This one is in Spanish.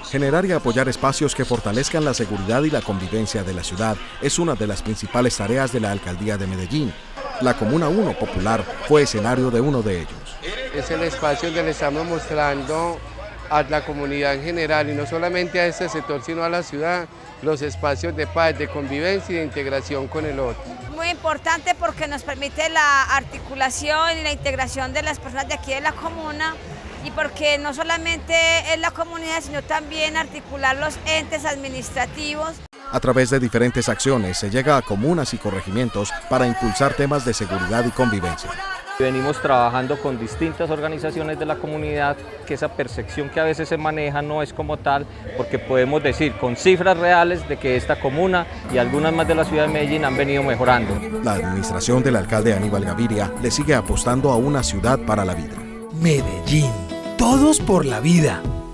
Generar y apoyar espacios que fortalezcan la seguridad y la convivencia de la ciudad es una de las principales tareas de la Alcaldía de Medellín. La Comuna 1 Popular fue escenario de uno de ellos. Es el espacio donde le estamos mostrando a la comunidad en general, y no solamente a este sector, sino a la ciudad, los espacios de paz, de convivencia y de integración con el otro. Muy importante porque nos permite la articulación y la integración de las personas de aquí de la comuna, y porque no solamente es la comunidad, sino también articular los entes administrativos. A través de diferentes acciones se llega a comunas y corregimientos para impulsar temas de seguridad y convivencia. Venimos trabajando con distintas organizaciones de la comunidad, que esa percepción que a veces se maneja no es como tal, porque podemos decir con cifras reales de que esta comuna y algunas más de la ciudad de Medellín han venido mejorando. La administración del alcalde Aníbal Gaviria le sigue apostando a una ciudad para la vida. Medellín, todos por la vida.